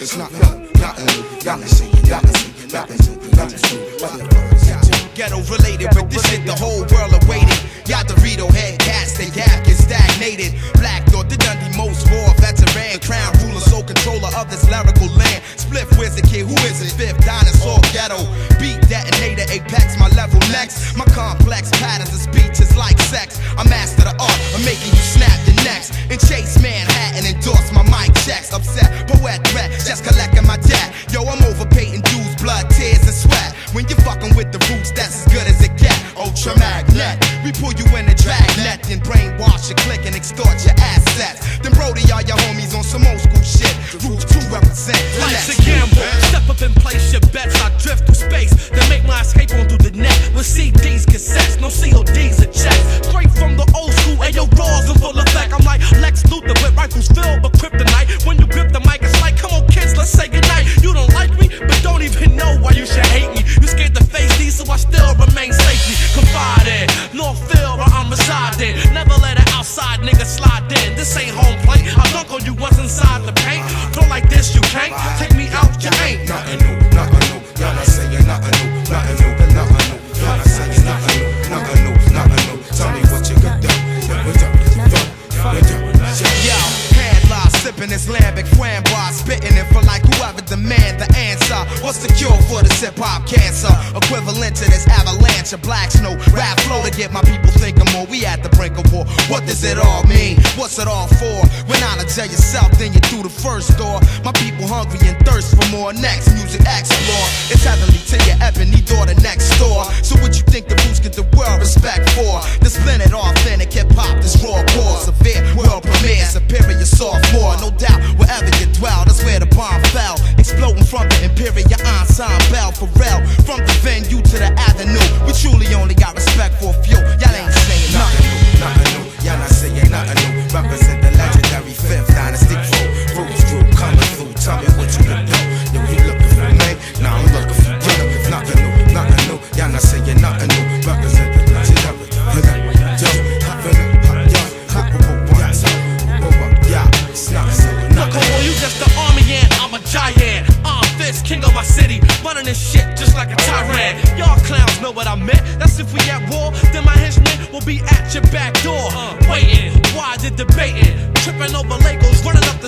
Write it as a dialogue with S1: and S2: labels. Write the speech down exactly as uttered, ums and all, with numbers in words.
S1: it's nothing, nothing new. Y'all can see it, y'all can see it, nothing new, nothing new. Ghetto related, but this shit the whole world awaited. Y'all Dorito-head cats, they gap get stagnated. Black Thought, the Dundee most raw veteran, crown ruler, sole controller of this lyrical land. Spliff, where's the kid? Who is it? Fifth Dinosaur Ghetto, beat detonator, apex, my level next. My complex patterns of speech is like sex. I master the art of making you snap your necks. And chase Manhattan, endorse my mic checks. Upset, poet threat, just collecting my debt. Yo, I'm overpaying dues, blood, tears, and sweat. When you're fucking with the roots, that's as good as it get. Ultra magnet, we pull you in the drag net, then brainwash your click and extort your assets. Then Brody, all your homies on some old school shit. Roots to represent.
S2: Life's a gamble. Step up and place your bets. I drift through space, then make my escape on through the net with C Ds, cassettes, no C O Ds or checks. Straight from the old school, ayo, raws in full effect. I'm like Lex Luthor with rifles filled with kryptonite. When you grip the mic, it's like, come on, kids, let's say goodnight. You don't like me, but don't even know why you should hate me. You scared to face these, so I still remain safely confided. Northfield, where I'm residing. Never let an outside nigga slide in. This ain't home plate. I dunk on you once inside the paint. Flow like this, you can't take me out, you ain't.
S1: Nothing new, nothing new. Y'all not saying nothing new, nothing new, nothing new. Y'all not saying nothing new, nothing new, nothing new. Tell me what you could do. Yo, hand lie, sipping this lambic framboise, spitting it for like whoever demand the answer. What's the cure for this hip hop cancer? Equivalent to this avalanche of black snow. Rap flow to get my people thinking more. We at the brink of war. What does it all mean? What's it all for? When knowledge of yourself, then you through the first door. My people hungry and thirst for more. Next music explore. It's heavenly to your ebony daughter next door. So what you think the roots get the world respect for? The splendid, authentic hip hop, this raw core, severe world premiere, superior sophomore. No doubt, wherever you dwell, that's where the bomb fell. Exploding from the imperial ensemble, for real. From the venue to the avenue, we truly only got respect for a few. Y'all ain't saying nothing new, nothing new. Y'all not saying nothing new. Represent the legendary Fifth Dynasty crew. Roots crew coming through. Tell me what you can do. Yo, you looking for me? Nah, I'm looking for you. Nothing new, nothing new. Y'all not saying nothing new. Represent the legendary.
S2: You just the army and I'm a giant. I'm Fist, king of my city, running this shit just like a tyrant. Y'all clowns know what I meant. That's if we at war, then my henchmen will be at your back door, uh, waiting. Why the debating? Tripping over Legos, running up